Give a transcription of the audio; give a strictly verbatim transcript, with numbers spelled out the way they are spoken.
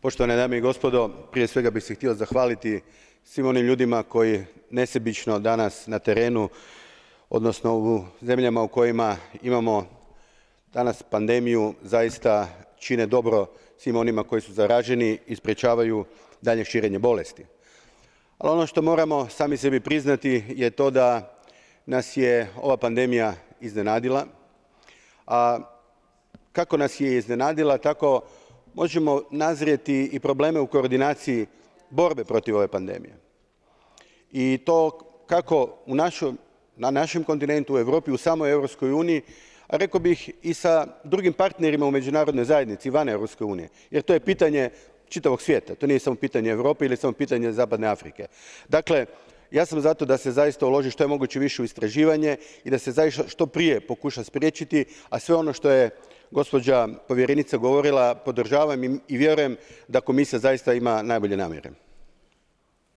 Poštovane dame i gospodo, prije svega bih se htio zahvaliti svim onim ljudima koji nesebično danas na terenu, odnosno u zemljama u kojima imamo danas pandemiju, zaista čine dobro svim onima koji su zaraženi i sprječavaju daljnje širenje bolesti. Ali ono što moramo sami sebi priznati je to da nas je ova pandemija iznenadila, a kako nas je iznenadila, tako možemo nazrijeti i probleme u koordinaciji borbe protiv ove pandemije. I to kako u našoj, na našem kontinentu, u Europi, u samoj Europskoj uniji, a rekao bih i sa drugim partnerima u međunarodnoj zajednici van Europske unije, jer to je pitanje čitavog svijeta, to nije samo pitanje Europe ili samo pitanje Zapadne Afrike. Dakle, ja sam zato da se zaista uloži što je moguće više u istraživanje i da se zaista što prije pokuša spriječiti, a sve ono što je gospođa povjerenica govorila podržavam i vjerujem da Komisija zaista ima najbolje namjere.